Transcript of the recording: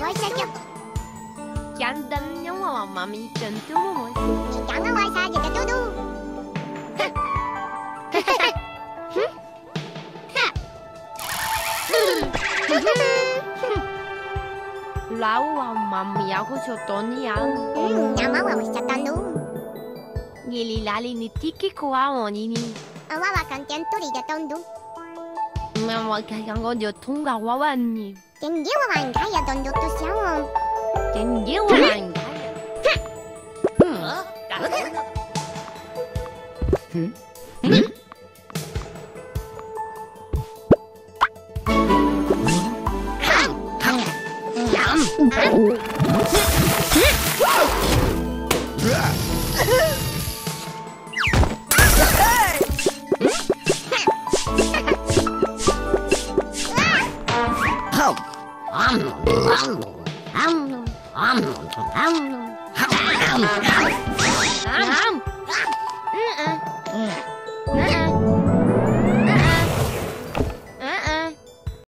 quay xa chưa? Chẳng tin giống mà mami chân chú rồi. Chị chẳng có quay xa gì cả chú đu. Lão mami ako 쳤더니 Namawa masisatan du. Ngililali ni Tiki ko nini. Wawa contento di gaton du. Mama kaya ko jo tunga wawani. Tinggi wawan kaya don du tu siya. Tinggi wawan kaya.